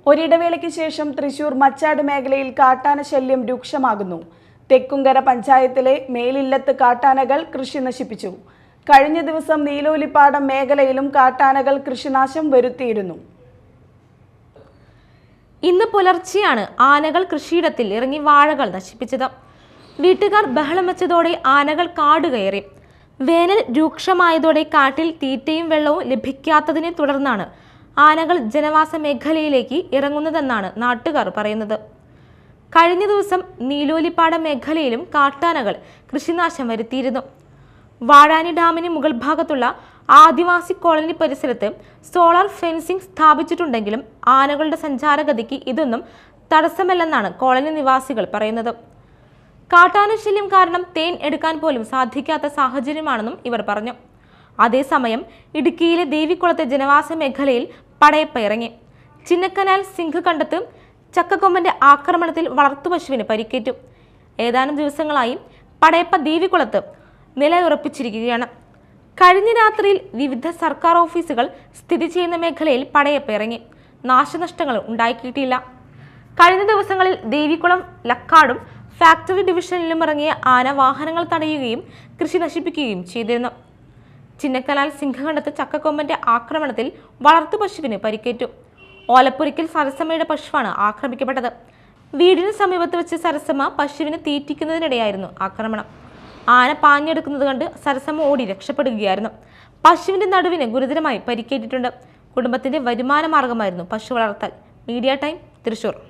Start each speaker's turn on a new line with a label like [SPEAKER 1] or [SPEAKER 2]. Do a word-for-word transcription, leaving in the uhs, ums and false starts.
[SPEAKER 1] ഒരിടവേളയ്ക്ക് ശേഷം തൃശൂർ മച്ചാട് മേഖലയിൽ കാട്ടാന ശല്യം രൂക്ഷമാകുന്നു. തെക്കുംകര പഞ്ചായത്തിലെ മേലില്ലത്ത് കാട്ടാനകൾ കൃഷി നശിപ്പിച്ചു. കഴിഞ്ഞ ദിവസം നീലോലിപ്പാടം മേഖലയിലും കാട്ടാനകൾ കൃഷിനാശം വരുത്തിയിരുന്നു.
[SPEAKER 2] ഇന്ന് പുലർച്ചെയാണ് ആനകൾ കൃഷിയിടത്തിൽ ഇറങ്ങി വാഴകൾ നശിപ്പിച്ചത്. വീട്ടുകാർ ബഹളം വെച്ചതോടെ ആനകൾ കാട് കയറി. വേനൽ രൂക്ഷമായതോടെ കാട്ടിൽ തീറ്റയും വെള്ളവും ലഭിക്കാത്തതിനെ തുടർന്നാണ് ആനകൾ ജനവാസ മേഖലയിലേക്ക് ഇറങ്ങുന്നതെന്നാണ് നാട്ടുകാർ പറയുന്നത്. കഴിഞ്ഞ ദിവസം നീലോലിപ്പാടം മേഖലയിലും കാട്ടാനകൾ കൃഷിനാശം വരുത്തിയിരുന്നു. വാഴാനി ഡാമിന് മുകൾ ഭാഗത്തുള്ള ആദിവാസി കോളനി പരിസരത്ത് സോളാർ ഫെൻസിംഗ് സ്ഥാപിച്ചിട്ടുണ്ടെങ്കിലും ആനകളുടെ സഞ്ചാരഗതിക്ക് ഇതൊന്നും തടസ്സമല്ലെന്നാണ് കോളനി നിവാസികൾ പറയുന്നത്. കാട്ടാന ശല്യം കാരണം തേൻ എടുക്കാൻ പോലും സാധിക്കാത്ത സാഹചര്യമാണെന്നും ഇവർ പറഞ്ഞു. അതേസമയം ഇടുക്കിയിലെ ദേവികുളത്തെ ജനവാസ മേഖലയിൽ പടയപ്പ ഇറങ്ങി. ചിന്നക്കനാൽ സിംഗ് കണ്ടത്ത് ചക്കക്കൊമ്പന്റെ ആക്രമണത്തിൽ വളർത്തുപശുവിന് പരിക്കേറ്റു. ഏതാനും ദിവസങ്ങളായി പടയപ്പ ദേവികുളത്ത് നിലയുറപ്പിച്ചിരിക്കുകയാണ്. കഴിഞ്ഞ രാത്രിയിൽ വിവിധ സർക്കാർ ഓഫീസുകൾ സ്ഥിതി ചെയ്യുന്ന മേഖലയിൽ പടയപ്പ ഇറങ്ങി. നാശനഷ്ടങ്ങൾ ഉണ്ടാക്കിയിട്ടില്ല. കഴിഞ്ഞ ദിവസങ്ങളിൽ ദേവികുളം ലക്കാടും ഫാക്ടറി ഡിവിഷനിലും ഇറങ്ങിയ ആന വാഹനങ്ങൾ തടയുകയും കൃഷി നശിപ്പിക്കുകയും ചെയ്തിരുന്നു. ചിന്നക്കനാൽ സിംഹകണ്ഠത്ത് ചക്കക്കൊമ്പന്റെ ആക്രമണത്തിൽ വളർത്തുപശുവിന് പരിക്കേറ്റു. ഓലപ്പുരയ്ക്കൽ സരസമ്മയുടെ പശുവാണ് ആക്രമിക്കപ്പെട്ടത്. വീടിന് സമീപത്ത് വെച്ച് സരസമ്മ പശുവിനെ തീറ്റിക്കുന്നതിനിടെയായിരുന്നു ആക്രമണം. ആന പാഞ്ഞെടുക്കുന്നത് കണ്ട് സരസമ്മ ഓടി രക്ഷപ്പെടുകയായിരുന്നു. പശുവിന്റെ നടുവിന് ഗുരുതരമായി പരിക്കേറ്റിട്ടുണ്ട്. കുടുംബത്തിന്റെ വരുമാന മാർഗമായിരുന്നു പശു വളർത്തൽ. Media time, Thrissur.